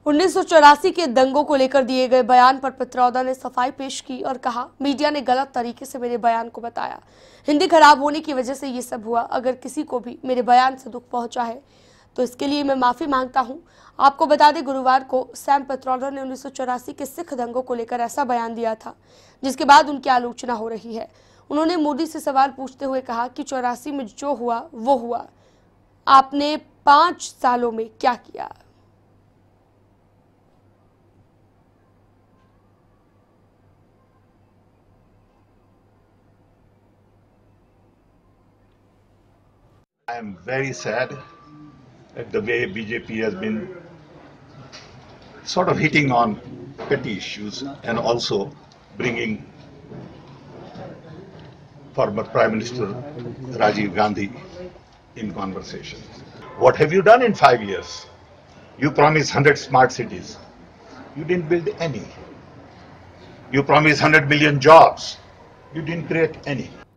1984 के दंगों को लेकर दिए गए बयान पर पित्रोदा ने सफाई पेश की और कहा, मीडिया ने गलत तरीके से मेरे बयान को बताया। हिंदी खराब होने की वजह से ये सब हुआ। अगर किसी को भी मेरे बयान से दुख पहुंचा है तो इसके लिए मैं माफी मांगता हूं। आपको बता दें, गुरुवार को सैम पित्रोदा ने 1984 के सिख दंगों को लेकर ऐसा बयान दिया था, जिसके बाद उनकी आलोचना हो रही है। उन्होंने मोदी से सवाल पूछते हुए कहा कि 84 में जो हुआ वो हुआ, आपने 5 सालों में क्या किया। I am very sad at the way BJP has been sort of hitting on petty issues and also bringing former Prime Minister Rajiv Gandhi in conversation. What have you done in 5 years? You promised 100 smart cities. You didn't build any. You promised 100 million jobs. You didn't create any.